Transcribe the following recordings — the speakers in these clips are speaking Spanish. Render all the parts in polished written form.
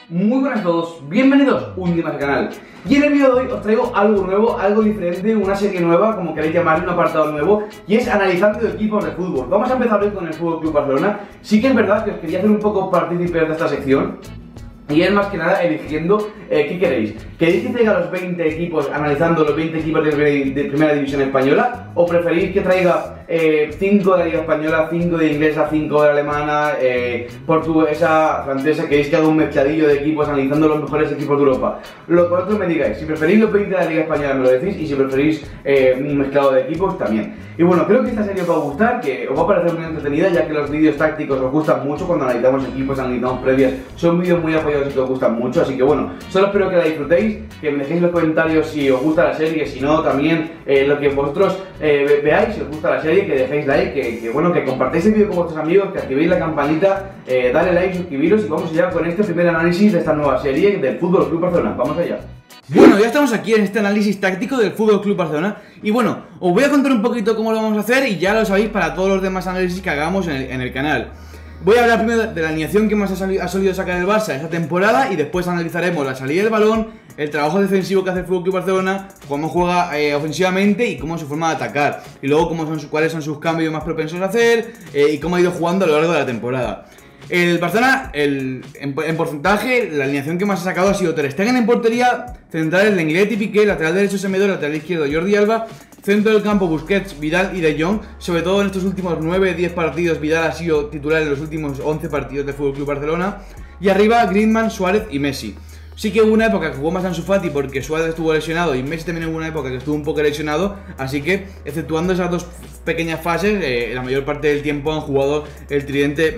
Muy buenas a todos, bienvenidos un día más al canal. Y en el vídeo de hoy os traigo algo nuevo, algo diferente, una serie nueva, como queréis llamarle, un apartado nuevo, y es analizando equipos de fútbol. Vamos a empezar hoy con el Fútbol Club Barcelona. Sí que es verdad que os quería hacer un poco partícipes de esta sección, y es más que nada eligiendo qué queréis. ¿Queréis que traiga los 20 equipos, analizando los 20 equipos de primera división española? ¿O preferís que traiga 5 de la liga española, 5 de inglesa, 5 de la alemana, portuguesa, francesa? ¿Queréis que haga un mezcladillo de equipos analizando los mejores equipos de Europa? Lo que vosotros me digáis. Si preferís los 20 de la liga española me lo decís, y si preferís un mezclado de equipos también. Y bueno, creo que esta serie os va a gustar, que os va a parecer muy entretenida, ya que los vídeos tácticos os gustan mucho cuando analizamos equipos, analizamos previas. Son vídeos muy apoyados y que os gustan mucho, así que bueno, solo espero que la disfrutéis, que me dejéis en los comentarios si os gusta la serie, si no, también lo que vosotros veáis, si os gusta la serie, que dejéis like, que bueno, que compartáis el vídeo con vuestros amigos, que activéis la campanita, dale like, suscribiros, y vamos allá con este primer análisis de esta nueva serie del Fútbol Club Barcelona. Vamos allá. Bueno, ya estamos aquí en este análisis táctico del Fútbol Club Barcelona. Y bueno, os voy a contar un poquito cómo lo vamos a hacer, y ya lo sabéis para todos los demás análisis que hagamos en el canal. Voy a hablar primero de la alineación que más ha solido sacar el Barça esta temporada, y después analizaremos la salida del balón, el trabajo defensivo que hace el Fútbol Club Barcelona, cómo juega ofensivamente y cómo es su forma de atacar. Y luego cuáles son sus cambios más propensos a hacer, y cómo ha ido jugando a lo largo de la temporada. El Barcelona, en porcentaje, la alineación que más ha sacado ha sido Ter Stegen en portería, centrales Lenglet y Piqué, lateral derecho Semedo, lateral izquierdo Jordi Alba, centro del campo Busquets, Vidal y De Jong. Sobre todo en estos últimos 9-10 partidos, Vidal ha sido titular en los últimos 11 partidos del Fútbol Club Barcelona. Y arriba Griezmann, Suárez y Messi. Sí que hubo una época que jugó más Ansu Fati porque Suárez estuvo lesionado, y Messi también hubo una época que estuvo un poco lesionado, así que, exceptuando esas dos pequeñas fases, la mayor parte del tiempo han jugado el tridente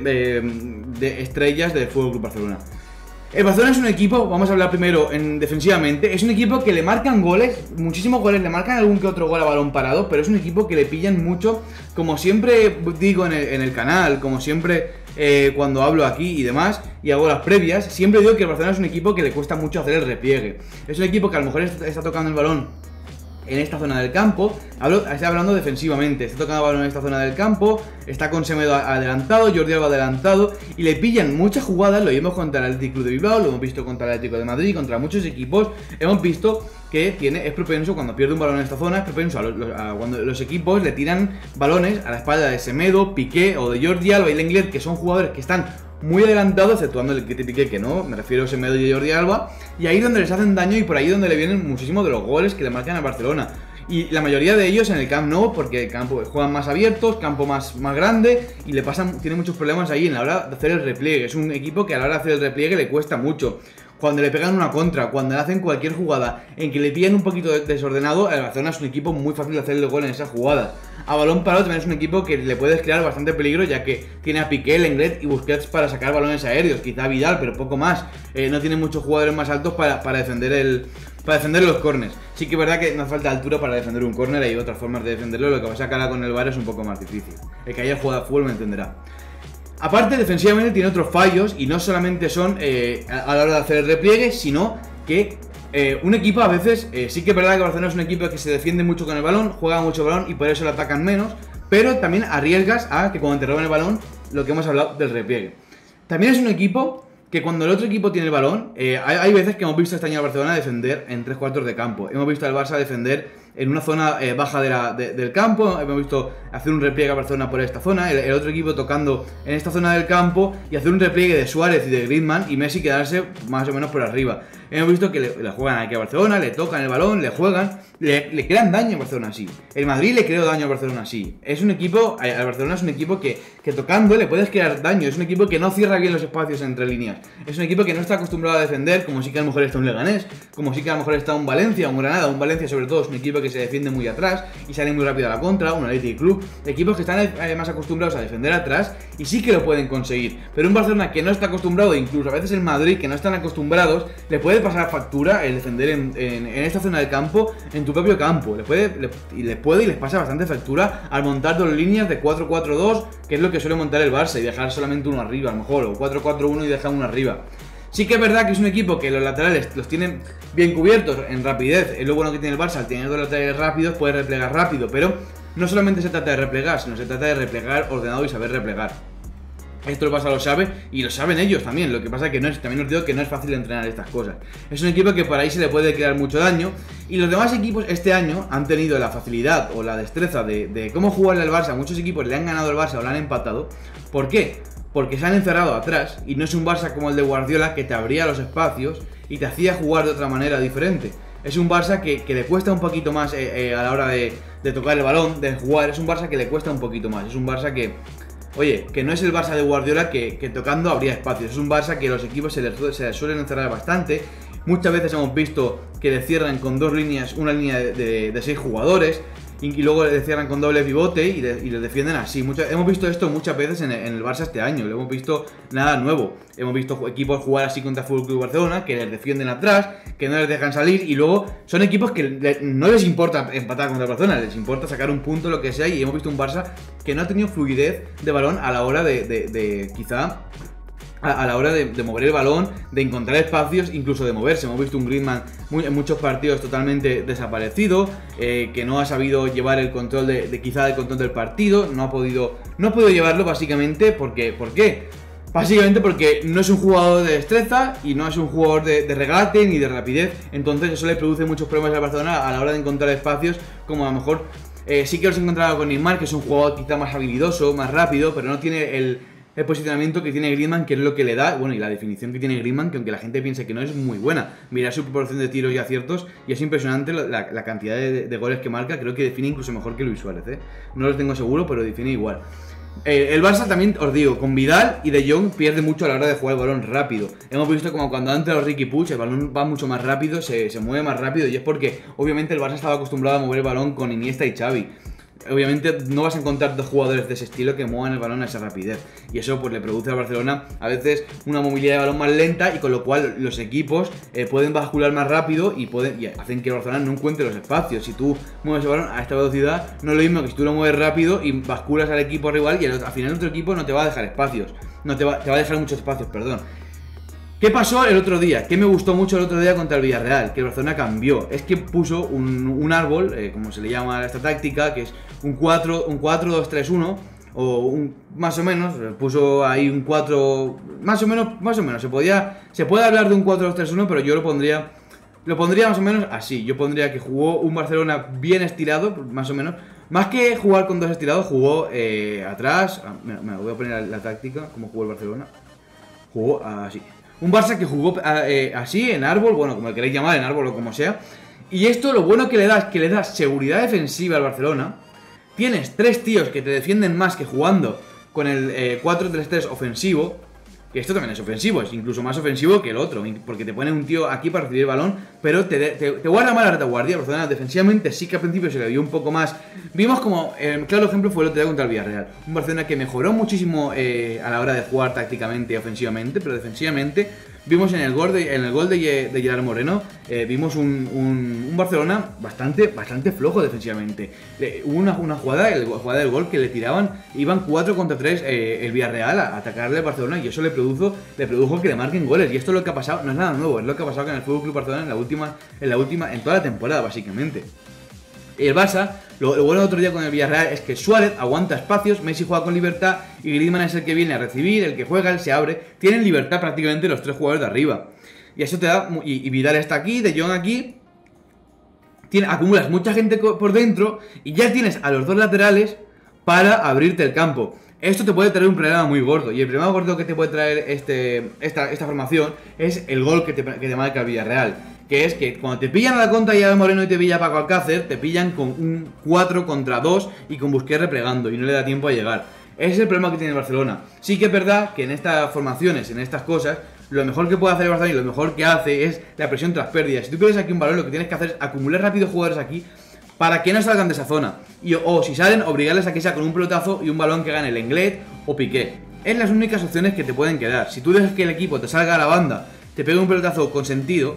de estrellas del Fútbol Club Barcelona. El Barcelona es un equipo, vamos a hablar primero defensivamente, es un equipo que le marcan goles, muchísimos goles, le marcan algún que otro gol a balón parado, pero es un equipo que le pillan mucho, como siempre digo en el canal, como siempre cuando hablo aquí y demás, y hago las previas, siempre digo que el Barcelona es un equipo que le cuesta mucho hacer el repliegue. Es un equipo que a lo mejor está tocando el balón en esta zona del campo, estoy hablando defensivamente, está tocando el balón en esta zona del campo, está con Semedo adelantado, Jordi Alba adelantado, y le pillan muchas jugadas. Lo vimos contra el Athletic Club de Bilbao, lo hemos visto contra el Atlético de Madrid, contra muchos equipos. Hemos visto que es propenso, cuando pierde un balón en esta zona, es propenso a cuando los equipos le tiran balones a la espalda de Semedo, Piqué o de Jordi Alba y Lenglet, que son jugadores que están muy adelantado, exceptuando el que te Piqué, que no, me refiero a Semedo y Jordi Alba, y ahí donde les hacen daño, y por ahí donde le vienen muchísimos de los goles que le marcan a Barcelona. Y la mayoría de ellos en el Camp Nou, porque el campo juegan más abiertos, campo más grande, y tiene muchos problemas ahí en la hora de hacer el repliegue. Es un equipo que a la hora de hacer el repliegue le cuesta mucho. Cuando le pegan una contra, cuando le hacen cualquier jugada en que le pillan un poquito desordenado, el Barcelona es un equipo muy fácil de hacer el gol en esas jugadas. A balón parado también es un equipo que le puedes crear bastante peligro, ya que tiene a Piqué, Lenglet y Busquets para sacar balones aéreos, quizá Vidal, pero poco más. No tiene muchos jugadores más altos para defender los córners. Sí que es verdad que nos falta altura para defender un córner, hay otras formas de defenderlo, lo que pasa que ahora con el VAR es un poco más difícil. El que haya jugado a fútbol me entenderá. Aparte, defensivamente tiene otros fallos, y no solamente son a la hora de hacer el repliegue, sino que un equipo a veces, sí que es verdad que Barcelona es un equipo que se defiende mucho con el balón, juega mucho balón y por eso le atacan menos, pero también arriesgas a que cuando te roben el balón, lo que hemos hablado del repliegue. También es un equipo que cuando el otro equipo tiene el balón, hay veces que hemos visto este año a Barcelona defender en 3/4 de campo, hemos visto al Barça defender en una zona baja del campo, hemos visto hacer un repliegue a Barcelona por esta zona, el otro equipo tocando en esta zona del campo, y hacer un repliegue de Suárez y de Griezmann, y Messi quedarse más o menos por arriba. Hemos visto que le juegan aquí a Barcelona, le tocan el balón, le juegan, le crean daño a Barcelona así. El Madrid le creó daño a Barcelona así. Es un equipo, el Barcelona es un equipo que tocando le puedes crear daño. Es un equipo que no cierra bien los espacios entre líneas. Es un equipo que no está acostumbrado a defender, como sí que a lo mejor está un Leganés, como sí que a lo mejor está un Valencia, un Granada. Un Valencia sobre todo es un equipo que se defiende muy atrás y sale muy rápido a la contra, un Athletic Club. Equipos que están más acostumbrados a defender atrás y sí que lo pueden conseguir. Pero un Barcelona que no está acostumbrado, incluso a veces el Madrid, que no están acostumbrados, le puede pasar factura el defender en esta zona del campo, en tu propio campo. Y les pasa bastante factura al montar dos líneas de 4-4-2, que es lo que suele montar el Barça, y dejar solamente uno arriba, a lo mejor, o 4-4-1 y dejar uno arriba. Sí que es verdad que es un equipo que los laterales los tienen bien cubiertos en rapidez. Es lo bueno que tiene el Barça, al tener dos laterales rápidos puede replegar rápido, pero no solamente se trata de replegar, sino se trata de replegar ordenado y saber replegar. Esto el Barça lo sabe y lo saben ellos también. Lo que pasa es que también os digo que no es fácil entrenar estas cosas. Es un equipo que por ahí se le puede crear mucho daño. Y los demás equipos este año han tenido la facilidad o la destreza de cómo jugarle al Barça. Muchos equipos le han ganado al Barça o le han empatado. ¿Por qué? Porque se han encerrado atrás y no es un Barça como el de Guardiola que te abría los espacios y te hacía jugar de otra manera diferente. Es un Barça que le cuesta un poquito más a la hora de tocar el balón, de jugar. Es un Barça que le cuesta un poquito más. Es un Barça que... Oye, que no es el Barça de Guardiola que tocando habría espacios. Es un Barça que los equipos se les suelen encerrar bastante. Muchas veces hemos visto que le cierran con dos líneas, una línea de 6 jugadores. Y luego le cierran con doble pivote y le defienden así. Hemos visto esto muchas veces en el Barça este año. Lo hemos visto nada nuevo. Hemos visto equipos jugar así contra Fútbol Club Barcelona, que les defienden atrás, que no les dejan salir. Y luego son equipos que no les importa empatar contra el Barcelona, les importa sacar un punto, lo que sea. Y hemos visto un Barça que no ha tenido fluidez de balón a la hora de quizá... A la hora de mover el balón, de encontrar espacios, incluso de moverse. Hemos visto un Griezmann en muchos partidos totalmente desaparecido, que no ha sabido llevar el control quizá el control del partido, no ha podido llevarlo básicamente porque, ¿por qué? Básicamente porque no es un jugador de destreza y no es un jugador de regate ni de rapidez, entonces eso le produce muchos problemas al Barcelona a la hora de encontrar espacios, como a lo mejor sí que los he encontrado con Neymar, que es un jugador quizá más habilidoso, más rápido, pero no tiene el posicionamiento que tiene Griezmann, que es lo que le da, bueno, y la definición que tiene Griezmann, que aunque la gente piense que no, es muy buena. Mira su proporción de tiros y aciertos y es impresionante la cantidad de goles que marca. Creo que define incluso mejor que Luis Suárez, ¿eh? No lo tengo seguro, pero define igual. El Barça también, os digo, con Vidal y De Jong pierde mucho a la hora de jugar el balón rápido. Hemos visto como cuando antes los Riqui Puig el balón va mucho más rápido, se mueve más rápido, y es porque obviamente el Barça estaba acostumbrado a mover el balón con Iniesta y Xavi. Obviamente no vas a encontrar dos jugadores de ese estilo que muevan el balón a esa rapidez, y eso pues le produce al Barcelona a veces una movilidad de balón más lenta, y con lo cual los equipos pueden bascular más rápido y hacen que el Barcelona no encuentre los espacios. Si tú mueves el balón a esta velocidad, no es lo mismo que si tú lo mueves rápido y basculas al equipo rival, y al final el otro equipo no te va a dejar espacios, te va a dejar muchos espacios, perdón. ¿Qué pasó el otro día? ¿Qué me gustó mucho el otro día contra el Villarreal? Que el Barcelona cambió. Es que puso un árbol, como se le llama a esta táctica, que es un 4-2-3-1, o más o menos, puso ahí un 4, más o menos, se puede hablar de un 4-2-3-1, pero yo lo pondría más o menos así. Yo pondría que jugó un Barcelona bien estirado, más o menos. Más que jugar con dos estirados, jugó atrás. Me voy a poner la táctica, como jugó el Barcelona. Jugó así. Un Barça que jugó así, en árbol, bueno, como le queréis llamar, en árbol o como sea. Y esto lo bueno que le da es que le da seguridad defensiva al Barcelona. Tienes 3 tíos que te defienden más que jugando con el 4-3-3 ofensivo. Que esto también es ofensivo, es incluso más ofensivo que el otro, porque te pone un tío aquí para recibir el balón, pero te guarda mal la retaguardia. Barcelona defensivamente sí que al principio se le vio un poco más. Vimos como, claro ejemplo fue el otro día contra el Villarreal, un Barcelona que mejoró muchísimo a la hora de jugar tácticamente y ofensivamente, pero defensivamente vimos en el gol de Gerard Moreno, vimos un Barcelona bastante flojo defensivamente. Hubo una jugada del gol que le tiraban, iban 4 contra 3 el Villarreal a atacarle al Barcelona, y eso le produjo que le marquen goles. Y esto es lo que ha pasado, no es nada nuevo, es lo que ha pasado con el Fútbol Club Barcelona en toda la temporada básicamente. El Barça, lo bueno del otro día con el Villarreal es que Suárez aguanta espacios, Messi juega con libertad y Griezmann es el que viene a recibir, el que juega, el se abre. Tienen libertad prácticamente los 3 jugadores de arriba. Y eso te da. Y Vidal está aquí, De Jong aquí. Acumulas mucha gente por dentro y ya tienes a los 2 laterales para abrirte el campo. Esto te puede traer un problema muy gordo. Y el problema gordo que te puede traer esta formación es el gol que te marca el Villarreal. Que es que cuando te pillan a la contra ya de Moreno y te pilla Paco Alcácer, te pillan con un 4 contra 2 y con Busquets replegando y no le da tiempo a llegar. Ese es el problema que tiene el Barcelona. Sí que es verdad que en estas formaciones, en estas cosas, lo mejor que puede hacer el Barcelona y lo mejor que hace es la presión tras pérdidas. Si tú pierdes aquí un balón, lo que tienes que hacer es acumular rápido jugadores aquí para que no salgan de esa zona. O si salen, obligarles a que sea con un pelotazo y un balón que gane el Lenglet o Piqué. Es las únicas opciones que te pueden quedar. Si tú dejas que el equipo te salga a la banda, te pegue un pelotazo con sentido,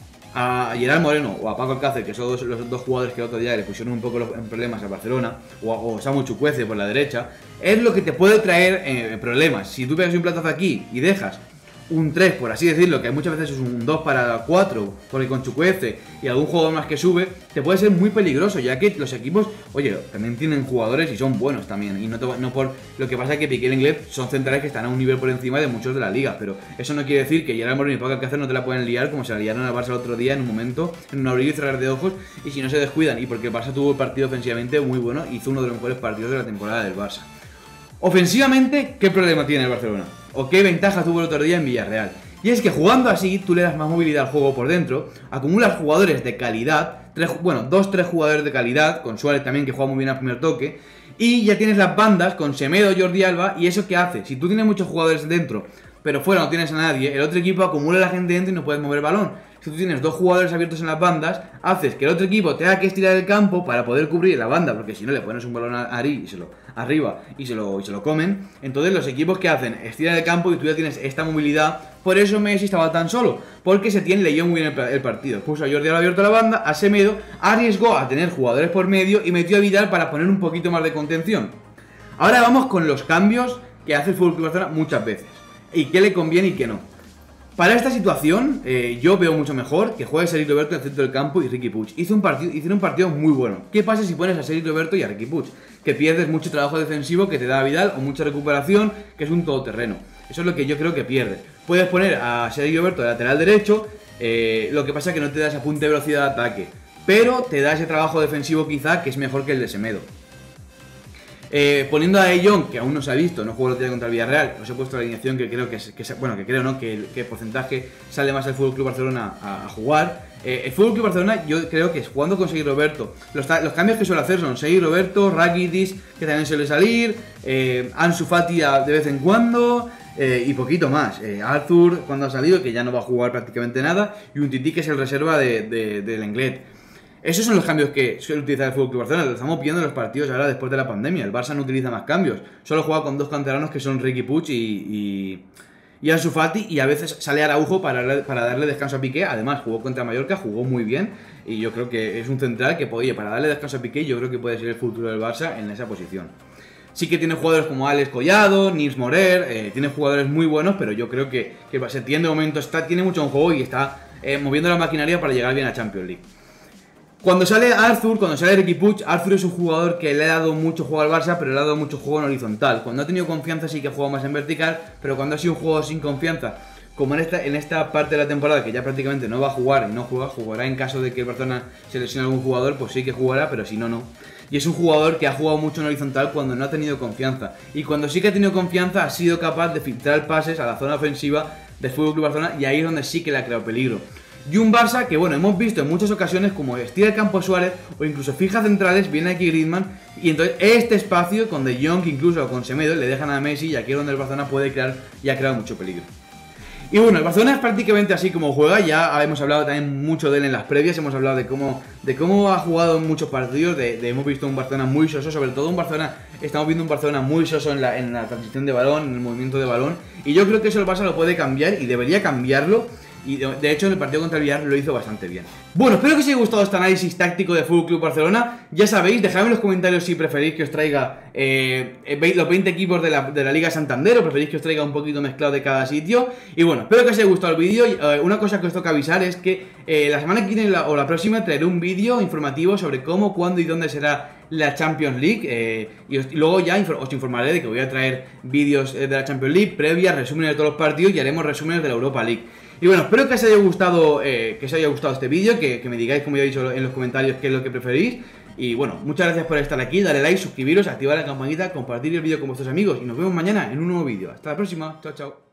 a Gerard Moreno o a Paco Alcácer, que son los 2 jugadores que el otro día le pusieron un poco en problemas al Barcelona, o Samu Chukwueze por la derecha, es lo que te puede traer problemas. Si tú pegas un pelotazo aquí y dejas un 3, por así decirlo, que muchas veces es un 2 para 4, porque con Chukwueze y algún jugador más que sube, te puede ser muy peligroso, ya que los equipos, oye, también tienen jugadores y son buenos también, y no por lo que pasa es que Piqué y Lenglet son centrales que están a un nivel por encima de muchos de la liga, pero eso no quiere decir que Gerard Moreno y Paco Alcácer no te la pueden liar como se la liaron al Barça el otro día en un momento, en un abrir y cerrar de ojos, y si no se descuidan, y porque el Barça tuvo el partido ofensivamente muy bueno, hizo uno de los mejores partidos de la temporada del Barça. Ofensivamente, ¿qué problema tiene el Barcelona? ¿O qué ventaja tuvo el otro día en Villarreal? Y es que jugando así, tú le das más movilidad al juego por dentro, acumulas jugadores de calidad, 2-3 jugadores de calidad, con Suárez también que juega muy bien al primer toque, y ya tienes las bandas con Semedo, Jordi Alba, y eso ¿qué hace? Si tú tienes muchos jugadores dentro, pero fuera no tienes a nadie, el otro equipo acumula a la gente dentro y no puedes mover el balón. Si tú tienes 2 jugadores abiertos en las bandas, haces que el otro equipo tenga que estirar el campo para poder cubrir la banda, porque si no le pones un balón arriba y se lo comen. Entonces los equipos que hacen, estiran el campo y tú ya tienes esta movilidad. Por eso Messi estaba tan solo, porque Setién leyó muy bien el partido. Puso a Jordi Alba abierto a la banda, a Semedo, arriesgó a tener jugadores por medio y metió a Vidal para poner un poquito más de contención. Ahora vamos con los cambios que hace el FC Barcelona muchas veces, y qué le conviene y qué no. Para esta situación, yo veo mucho mejor que juegue Sergi Roberto en el centro del campo y Riqui Puig. Hicieron un partido muy bueno. ¿Qué pasa si pones a Sergi Roberto y a Riqui Puig? Que pierdes mucho trabajo defensivo que te da Vidal o mucha recuperación, que es un todoterreno. Eso es lo que yo creo que pierdes. Puedes poner a Sergi Roberto de lateral derecho, lo que pasa es que no te da ese apunte de velocidad de ataque, pero te da ese trabajo defensivo quizá que es mejor que el de Semedo. Poniendo a De Jong, que aún no se ha visto, no jugó el otro día contra el Villarreal, os he puesto la alineación que creo que el porcentaje sale más al FC Barcelona a jugar. El FC Barcelona, yo creo que jugando con Sergi Roberto, los cambios que suele hacer son Sergi Roberto, Rakitic, que también suele salir, Ansu Fati de vez en cuando, y poquito más. Arthur, cuando ha salido, que ya no va a jugar prácticamente nada, y un Titi, que es el reserva de Lenglet. Esos son los cambios que suele utilizar el FC Barcelona. Lo estamos viendo en los partidos ahora después de la pandemia. El Barça no utiliza más cambios. Solo juega con 2 canteranos que son Riqui Puig y Ansu Fati. Y a veces sale Araujo para darle descanso a Piqué. Además, jugó contra Mallorca, jugó muy bien. Y yo creo que es un central que, oye, para darle descanso a Piqué, yo creo que puede ser el futuro del Barça en esa posición. Sí que tiene jugadores como Alex Collado, Nils Morer, tiene jugadores muy buenos, pero yo creo que Setién de momento tiene mucho en juego y está moviendo la maquinaria para llegar bien a Champions League. Cuando sale Arthur, cuando sale Riqui Puig, Arthur es un jugador que le ha dado mucho juego al Barça, pero le ha dado mucho juego en horizontal. Cuando ha tenido confianza sí que ha jugado más en vertical, pero cuando ha sido un juego sin confianza, como en esta parte de la temporada que ya prácticamente no va a jugar y no jugará en caso de que el Barcelona se lesione algún jugador, pues sí que jugará, pero si no, no. Y es un jugador que ha jugado mucho en horizontal cuando no ha tenido confianza. Y cuando sí que ha tenido confianza ha sido capaz de filtrar pases a la zona ofensiva del FC Barcelona, y ahí es donde sí que le ha creado peligro. Y un Barça que, bueno, hemos visto en muchas ocasiones como estira el campo a Suárez o incluso fija centrales, viene aquí Griezmann, y entonces este espacio con De Jong, incluso con Semedo, le dejan a Messi, y aquí es donde el Barcelona puede crear y ha creado mucho peligro. Y bueno, el Barcelona es prácticamente así como juega. Ya hemos hablado también mucho de él en las previas. Hemos hablado de cómo ha jugado en muchos partidos. Hemos visto un Barcelona muy soso. Sobre todo estamos viendo un Barcelona muy soso en la transición de balón, en el movimiento de balón. Y yo creo que eso el Barça lo puede cambiar y debería cambiarlo. Y de hecho en el partido contra el Villarreal lo hizo bastante bien. Bueno, espero que os haya gustado este análisis táctico de FC Barcelona. Ya sabéis, dejadme en los comentarios si preferís que os traiga los 20 equipos de la Liga Santander, o preferís que os traiga un poquito mezclado de cada sitio. Y bueno, espero que os haya gustado el vídeo. Una cosa que os toca avisar es que la semana que viene o la próxima traeré un vídeo informativo sobre cómo, cuándo y dónde será la Champions League, y luego ya os informaré de que voy a traer vídeos de la Champions League, previas, resúmenes de todos los partidos, y haremos resúmenes de la Europa League. Y bueno, espero que os haya gustado este vídeo, que me digáis, como ya he dicho en los comentarios, qué es lo que preferís. Y bueno, muchas gracias por estar aquí, dale like, suscribiros, activar la campanita, compartir el vídeo con vuestros amigos, y nos vemos mañana en un nuevo vídeo. Hasta la próxima, chao chao.